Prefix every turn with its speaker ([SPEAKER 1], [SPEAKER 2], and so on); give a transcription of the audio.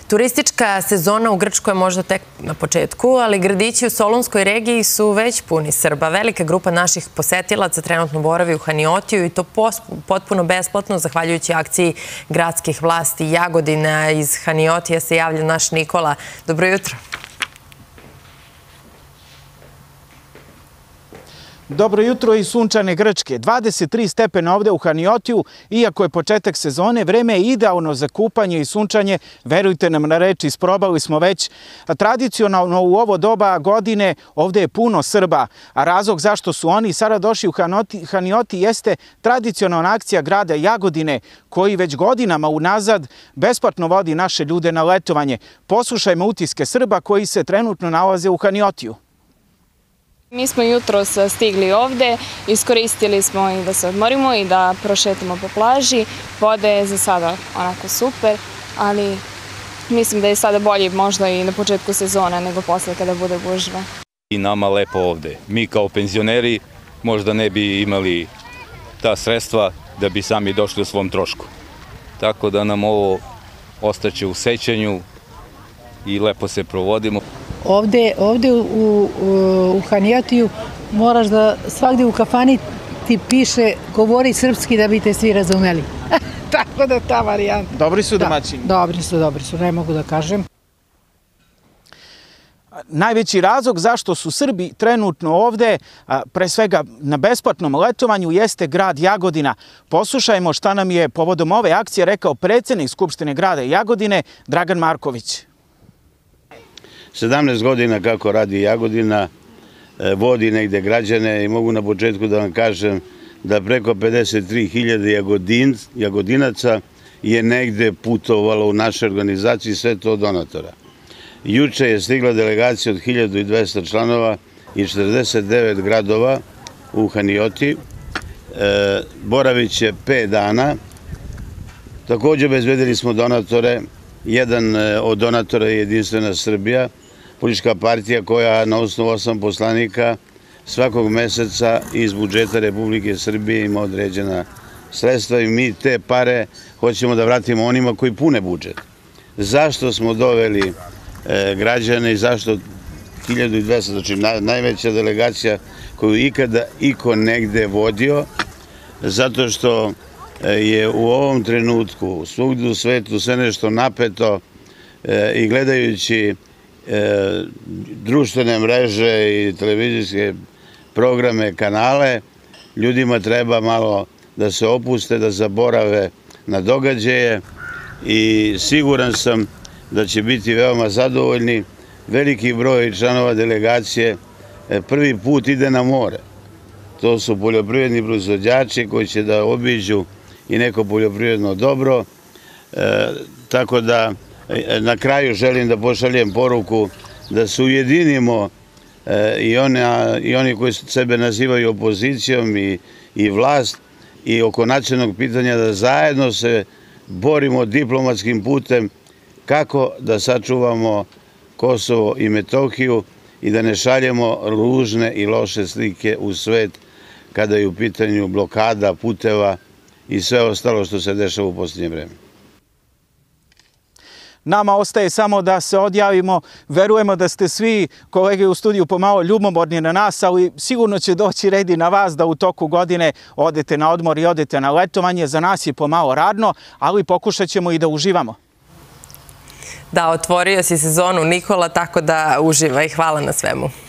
[SPEAKER 1] Turistička sezona u Grčkoj je možda tek na početku, ali gradići u Solunskoj regiji su već puni Srba. Velika grupa naših posetilaca trenutno boravi u Haniotiju i to potpuno besplatno, zahvaljujući akciji gradskih vlasti Jagodina. Iz Haniotija se javlja naš Nikola. Dobro jutro.
[SPEAKER 2] Dobro jutro iz sunčane Grčke. 23 stepena ovde u Haniotiju, iako je početak sezone, vreme je idealno za kupanje i sunčanje. Verujte nam na reč, isprobali smo već. Tradicionalno u ovo doba godine ovde je puno Srba, a razlog zašto su oni sada došli u Hanioti jeste tradicionalna akcija grada Jagodine, koji već godinama unazad besplatno vodi naše ljude na letovanje. Poslušajmo utiske Srba koji se trenutno nalaze u Haniotiju.
[SPEAKER 3] Mi smo jutros stigli ovde, iskoristili smo i da se odmorimo i da prošetamo po plaži. Voda je za sada onako super, ali mislim da je sada bolje možda i na početku sezona nego posle kada bude gužva.
[SPEAKER 4] I nama lepo ovde. Mi kao penzioneri možda ne bi imali ta sredstva da bi sami došli u svom trošku. Tako da nam ovo ostaće u sećanju i lepo se provodimo.
[SPEAKER 5] Ovde u Haniotiju moraš da svagdje u kafani ti piše govori srpski da bi te svi razumeli. Tako da ta varijanta.
[SPEAKER 2] Dobri su domaćini?
[SPEAKER 5] Dobri su, ne mogu da kažem.
[SPEAKER 2] Najveći razlog zašto su Srbi trenutno ovde, pre svega na besplatnom letovanju, jeste grad Jagodina. Poslušajmo šta nam je povodom ove akcije rekao predsjednik Skupštine grada Jagodine, Dragan Marković.
[SPEAKER 6] 17 godina kako radi Jagodina, vodi negde građane i mogu na početku da vam kažem da preko 53.000 jagodinaca je negde putovalo u našoj organizaciji, sve to od donatora. Juče je stigla delegacija od 1200 članova i 49 gradova u Hanioti. Boravit će 5 dana. Također obezbedili smo donatore. Jedan od donatora je Jedinstvena Srbija, politička partija koja na osnovu 8 poslanika svakog meseca iz budžeta Republike Srbije ima određena sredstva i mi te pare hoćemo da vratimo onima koji pune budžet. Zašto smo doveli građane i zašto 1200, znači najveća delegacija koju ikada iko negde vodio, zato što je u ovom trenutku svugdje u svetu sve nešto napeto i gledajući društvene mreže i televizijske programe, kanale, ljudima treba malo da se opuste, da zaborave na događaje i siguran sam da će biti veoma zadovoljni. Veliki broj članova delegacije prvi put ide na more. To su poljoprivredni proizvođači koji će da obiđu i neko poljoprivredno dobro. Tako da na kraju želim da pošaljem poruku da se ujedinimo i oni koji sebe nazivaju opozicijom i vlast i oko nacionalnog pitanja da zajedno se borimo diplomatskim putem kako da sačuvamo Kosovo i Metohiju i da ne šaljemo ružne i loše slike u svet kada je u pitanju blokada puteva i sve ostalo što se dešava u posljednje vreme.
[SPEAKER 2] Nama ostaje samo da se odjavimo. Verujemo da ste svi kolege u studiju pomalo ljubomorni na nas, ali sigurno će doći red i na vas da u toku godine odete na odmor i odete na letovanje. Za nas je pomalo radno, ali pokušat ćemo i da uživamo.
[SPEAKER 1] Da, otvorio si sezonu Nikola, tako da uživaj. Hvala na svemu.